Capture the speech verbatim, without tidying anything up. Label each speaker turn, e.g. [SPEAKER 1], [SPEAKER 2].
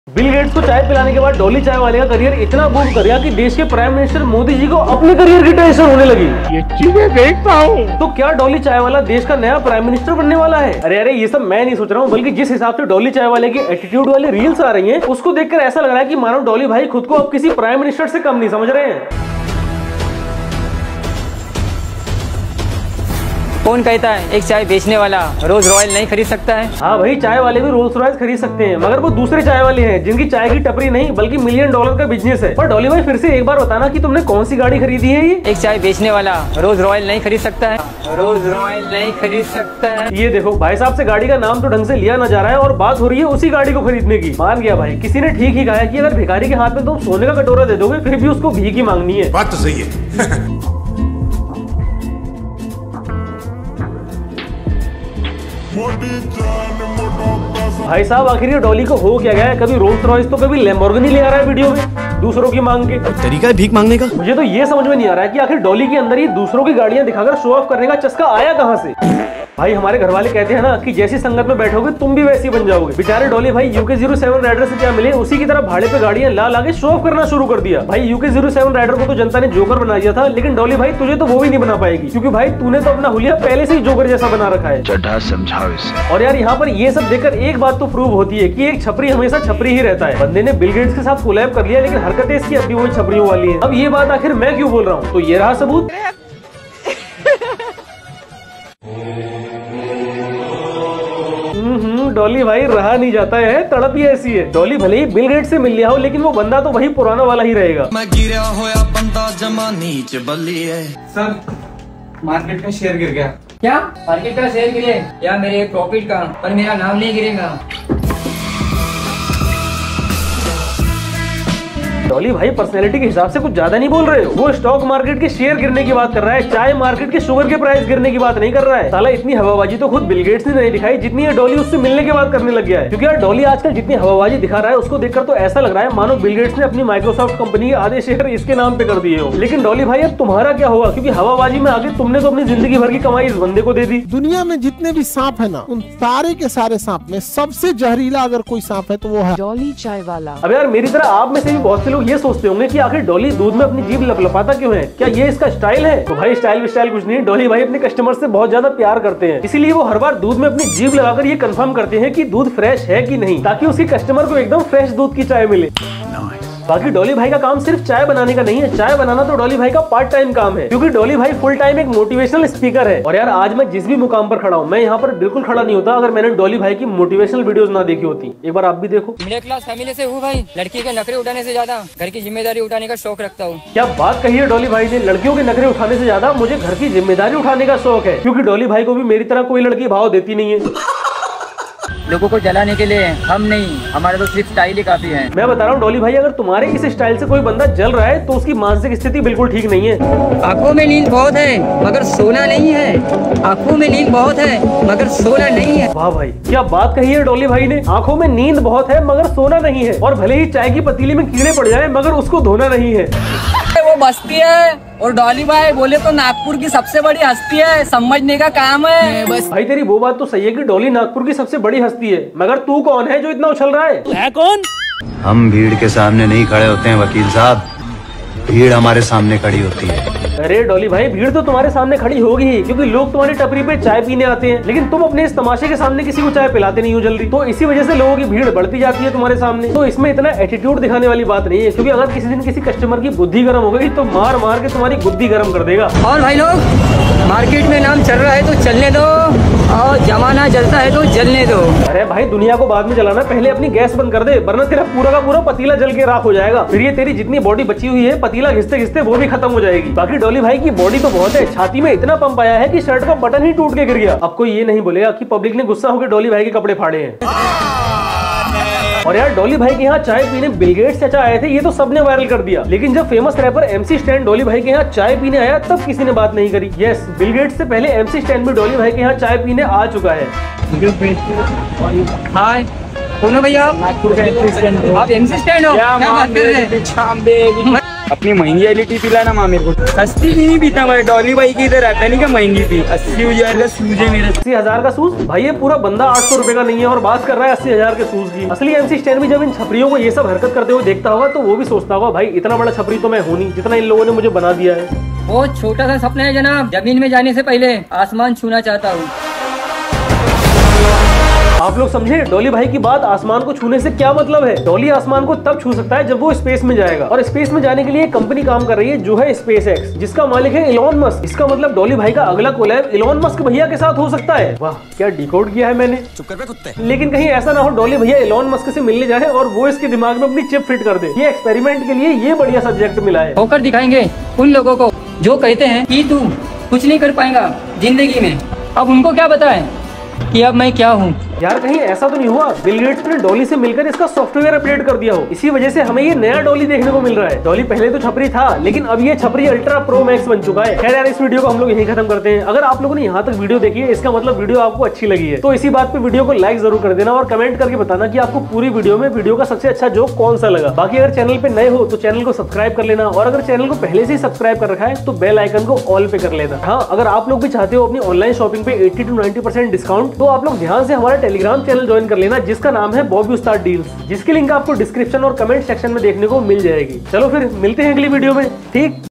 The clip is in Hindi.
[SPEAKER 1] बिल गेट्स को चाय पिलाने के बाद डॉली चाय वाले का करियर इतना बूम कर गया कि देश के प्राइम मिनिस्टर मोदी जी को अपने करियर की टेंशन होने लगी।
[SPEAKER 2] ये चीजें देखता हूँ
[SPEAKER 1] तो क्या डॉली चाय वाला देश का नया प्राइम मिनिस्टर बनने वाला है? अरे अरे ये सब मैं नहीं सोच रहा हूँ, बल्कि जिस हिसाब से डॉली चाय वाले की एटीट्यूड वाली रील्स आ रही है उसको देखकर ऐसा लग रहा है कि मानो डॉली भाई खुद को अब किसी प्राइम मिनिस्टर से कम नहीं समझ रहे हैं।
[SPEAKER 3] कौन कहता है एक चाय बेचने वाला रोज रॉयल नहीं खरीद सकता है?
[SPEAKER 1] हाँ भाई, चाय वाले भी रोल्स रॉयस खरीद सकते हैं, मगर वो दूसरे चाय वाले हैं जिनकी चाय की टपरी नहीं बल्कि मिलियन डॉलर का बिजनेस है। पर डॉली भाई फिर से एक बार बताना कि तुमने कौन सी गाड़ी खरीदी है? ये
[SPEAKER 3] एक चाय बेचने वाला रोज रॉयल नहीं खरीद सकता है, रोज रॉयल नहीं खरीद सकता है।
[SPEAKER 1] ये देखो भाई साहब से गाड़ी का नाम तो ढंग से लिया ना जा रहा है और बात हो रही है उसी गाड़ी को खरीदने की। मान गया भाई, किसी ने ठीक ही कहा है कि अगर भिखारी के हाथ में तुम सोने का कटोरा दे दोगे फिर भी उसको भीख ही मांगनी है।
[SPEAKER 4] बात तो सही है।
[SPEAKER 1] भाई साहब आखिर ये डॉली को हो क्या गया है? कभी रोल्स रॉयस तो कभी लैम्बोर्गिनी ले आ रहा है वीडियो में दूसरों की मांग के।
[SPEAKER 5] तरीका है भीख मांगने का।
[SPEAKER 1] मुझे तो ये समझ में नहीं आ रहा है कि आखिर डॉली के अंदर ये दूसरों की गाड़ियां दिखाकर शो ऑफ करने का चस्का आया कहां से? भाई हमारे घर वाले कहते हैं ना कि जैसी संगत में बैठोगे तुम भी वैसी बन जाओगे। बेचारे डॉली भाई यूके जीरो सेवन राइडर से क्या मिले, उसी की तरह भाड़े पे गाड़ियां ला ला के शो ऑफ करना शुरू कर दिया। भाई यूके जीरो सेवन राइडर को तो जनता ने जोकर बना दिया था, लेकिन डॉली भाई तुझे तो वो भी नहीं बना पाएगी, क्योंकि भाई तूने तो अपना हुलिया पहले से ही जोकर जैसा बना रखा है।
[SPEAKER 5] चढ़ा समझाओ इसे।
[SPEAKER 1] और यार यहाँ पर ये सब देखकर एक बात तो प्रूव होती है कि एक छपरी हमेशा छपरी ही रहता है। बंदे ने बिल गेट्स के साथ कोलैब कर लिया, लेकिन हरकतें इसकी अब भी वही छपरियों वाली है। अब ये बात आखिर मैं क्यों बोल रहा हूँ? तो ये रहा सबूत। डॉली भाई रहा नहीं जाता है, तड़प ही ऐसी है। डॉली भले ही बिल गेट्स से मिल लिया हो, लेकिन वो बंदा तो वही पुराना वाला ही रहेगा।
[SPEAKER 6] मैं गिरा होया बंदा जमा नीच बल्ली है।
[SPEAKER 7] सर मार्केट का शेयर गिर गया।
[SPEAKER 3] क्या मार्केट का शेयर गिरे या मेरे प्रॉफिट का? पर मेरा नाम नहीं गिरेगा।
[SPEAKER 1] डॉली भाई पर्सनैलिटी के हिसाब से कुछ ज्यादा नहीं बोल रहे हो? वो स्टॉक मार्केट के शेयर गिरने की बात कर रहा है, चाय मार्केट के शुगर के प्राइस गिरने की बात नहीं कर रहा है। साला इतनी हवाबाजी तो खुद बिल गेट्स ने नहीं दिखाई जितनी ये डॉली उससे मिलने के बाद करने लग गया है। क्योंकि यार डॉली आजकल जितनी हवाबाजी दिखा रहा है उसको देखकर तो ऐसा लग रहा है मानो बिल गेट्स ने अपनी माइक्रोसॉफ्ट कंपनी के आधे शेयर इसके नाम पे कर दिए हो। लेकिन डॉली भाई अब तुम्हारा क्या होगा? क्योंकि हवाबाजी में आगे तुमने तो अपनी जिंदगी भर की कमाई इस बंदे को दे दी।
[SPEAKER 2] दुनिया में जितने भी सांप है ना, उन सारे के सारे सांप में सबसे जहरीला अगर कोई सांप है तो वो है
[SPEAKER 8] डॉली चाय वाला।
[SPEAKER 1] अब यार मेरी तरह आप में से भी बहुत से लोग ये सोचते होंगे कि आखिर डॉली दूध में अपनी जीभ लपलपाता क्यों है? क्या ये इसका स्टाइल है? तो भाई स्टाइल स्टाइल कुछ नहीं, डॉली भाई अपने कस्टमर से बहुत ज्यादा प्यार करते हैं, इसीलिए वो हर बार दूध में अपनी जीभ लगाकर ये कंफर्म करते हैं कि दूध फ्रेश है कि नहीं, ताकि उसके कस्टमर को एकदम फ्रेश दूध की चाय मिले। बाकी डॉली भाई का काम सिर्फ चाय बनाने का नहीं है, चाय बनाना तो डॉली भाई का पार्ट टाइम काम है, क्योंकि डॉली भाई फुल टाइम एक मोटिवेशनल स्पीकर है। और यार आज मैं जिस भी मुकाम पर खड़ा हूँ, मैं यहाँ पर बिल्कुल खड़ा नहीं होता अगर मैंने डॉली भाई की मोटिवेशनल वीडियोस ना देखी होती। एक बार आप भी देखो।
[SPEAKER 3] मिडिल क्लास फैमिली से हूँ भाई, लड़की के नखरे उठाने से ज्यादा घर की जिम्मेदारी उठाने का शौक रखता हूँ।
[SPEAKER 1] क्या बात कही है डॉली भाई ने, लड़कियों के नखरे उठाने से ज्यादा मुझे घर की जिम्मेदारी उठाने का शौक है, क्योंकि डॉली भाई को भी मेरी तरह कोई लड़की भाव देती नहीं है।
[SPEAKER 3] लोगों को जलाने के लिए हम नहीं, हमारा तो सिर्फ स्टाइल ही काफी है।
[SPEAKER 1] मैं बता रहा हूँ डॉली भाई, अगर तुम्हारे इस स्टाइल से कोई बंदा जल रहा है तो उसकी मानसिक स्थिति बिल्कुल ठीक नहीं है।
[SPEAKER 3] आंखों में नींद बहुत है मगर सोना नहीं है, आंखों में नींद बहुत है मगर सोना नहीं है।
[SPEAKER 1] वाह भाई, क्या बात कही है डॉली भाई ने। आंखों में नींद बहुत है मगर सोना नहीं है, और भले ही चाय की पतीली में कीड़े पड़ जाए मगर उसको धोना नहीं है।
[SPEAKER 3] वो बस्ती है और डॉली भाई बोले तो नागपुर की सबसे बड़ी हस्ती है, समझने का काम है बस।
[SPEAKER 1] भाई तेरी वो बात तो सही है कि डॉली नागपुर की सबसे बड़ी हस्ती है, मगर तू कौन है जो इतना उछल रहा है?
[SPEAKER 5] है कौन?
[SPEAKER 9] हम भीड़ के सामने नहीं खड़े होते हैं वकील साहब, भीड़ हमारे सामने खड़ी होती है।
[SPEAKER 1] अरे डॉली भाई, भीड़ तो तुम्हारे सामने खड़ी होगी ही, क्योंकि लोग तुम्हारी टपरी पे चाय पीने आते हैं, लेकिन तुम अपने इस तमाशे के सामने किसी को चाय पिलाते नहीं हो जल्दी, तो इसी वजह से लोगों की भीड़ बढ़ती जाती है तुम्हारे सामने। तो इसमें इतना एटीट्यूड दिखाने वाली बात नहीं है, क्योंकि अगर किसी दिन किसी कस्टमर की बुद्धि गर्म हो गई तो मार मार के तुम्हारी बुद्धि गर्म कर देगा।
[SPEAKER 3] और भाई लोग, मार्केट में नाम चल रहा है तो चलने दो, और जमाना जलता है तो जलने दो।
[SPEAKER 1] अरे भाई दुनिया को बाद में जलाना, पहले अपनी गैस बंद कर दे, वरना तेरा पूरा का पूरा पतीला जल के राख हो जाएगा। फिर ये तेरी जितनी बॉडी बची हुई है पतीला घिसते घिसते वो भी खत्म हो जाएगी। बाकी डॉली भाई की बॉडी तो बहुत है, छाती में इतना पंप आया है कि शर्ट का बटन ही टूट के गिर गया। अब कोई ये नहीं बोलेगा कि पब्लिक ने गुस्सा होकर डॉली भाई के कपड़े फाड़े हैं। और यार डॉली भाई के यहाँ चाय पीने बिल गेट्स चाचा आए थे, ये तो सबने वायरल कर दिया, लेकिन जब famous rapper MC Stan Dolly भाई के यहाँ चाय पीने आया तब किसी ने बात नहीं करी। यस, बिल गेट्स से पहले एमसी स्टैन भी डॉली भाई के यहाँ चाय पीने आ चुका है।
[SPEAKER 3] हाय कौन हो भैया? आप एमसी स्टैन हो? क्या बात कर रहे हैं?
[SPEAKER 4] अपनी महंगी वाली टी पिलाना माँ मेरे को। सस्ती भी नहीं पीता मैं, डॉली भाई की इधर आता नहीं क्या महंगी पी। अस्सी हजार का शूज है मेरे।
[SPEAKER 1] अस्सी हजार का शूज? भाई ये पूरा बंदा आठ सौ रुपए का नहीं है और बात कर रहा है अस्सी हजार के शूज की। असली एमसी स्टैन भी जब इन छपरियों को ये सब हरकत करते हुए देखता होगा तो वो भी सोचता होगा भाई इतना बड़ा छपरी तो मैं हूं नहीं जितना इन लोगों ने मुझे बना दिया है।
[SPEAKER 3] वो छोटा सा सपना है जनाब, जमीन में जाने से पहले आसमान छूना चाहता हूँ।
[SPEAKER 1] आप लोग समझे डॉली भाई की बात? आसमान को छूने से क्या मतलब है? डॉली आसमान को तब छू सकता है जब वो स्पेस में जाएगा, और स्पेस में जाने के लिए एक कंपनी काम कर रही है जो है स्पेस एक्स, जिसका मालिक है इलॉन मस्क। इसका मतलब डॉली भाई का अगला कोलैब इलॉन मस्क भैया के साथ हो सकता है। वाह क्या डिकोड किया है मैंने।
[SPEAKER 6] चुप कर बे कुत्ते।
[SPEAKER 1] लेकिन कहीं ऐसा ना हो डॉली भैया इलॉन मस्क से मिलने जाए और वो इसके दिमाग में अपनी चिप फिट कर दे। ये एक्सपेरिमेंट के लिए ये बढ़िया सब्जेक्ट मिला है।
[SPEAKER 3] होकर दिखाएंगे उन लोगों को जो कहते हैं कि तू कुछ नहीं कर पाएगा जिंदगी में। अब उनको क्या बताएं कि अब मैं क्या हूँ।
[SPEAKER 1] यार कहीं ऐसा तो नहीं हुआ बिल गेट्स ने डॉली से मिलकर इसका सॉफ्टवेयर अपडेट कर दिया हो, इसी वजह से हमें ये नया डॉली देखने को मिल रहा है। डॉली पहले तो छपरी था लेकिन अब ये छपरी अल्ट्रा प्रो मैक्स बन चुका है। खैर यार इस वीडियो को हम लोग यहीं खत्म करते हैं। अगर आप लोगों ने यहाँ तक वीडियो देखी है इसका मतलब वीडियो आपको अच्छी लगी है, तो इसी बात पे वीडियो को लाइक जरूर कर देना और कमेंट करके बताना कि आपको पूरी वीडियो में वीडियो का सबसे अच्छा जोक कौन सा लगा। बाकी अगर चैनल पे नए हो तो चैनल को सब्सक्राइब कर लेना, और अगर चैनल को पहले से ही सब्सक्राइब कर रखा है तो बेल आइकन को ऑल पे कर लेना। हाँ अगर आप लोग भी चाहते हो अपनी ऑनलाइन शॉपिंग पे अस्सी टू नब्बे परसेंट डिस्काउंट, तो आप लोग ध्यान से हमारा टेलीग्राम चैनल ज्वाइन कर लेना जिसका नाम है बॉबी उस्ताद डील्स, जिसकी लिंक आपको डिस्क्रिप्शन और कमेंट सेक्शन में देखने को मिल जाएगी। चलो फिर मिलते हैं अगली वीडियो में। ठीक।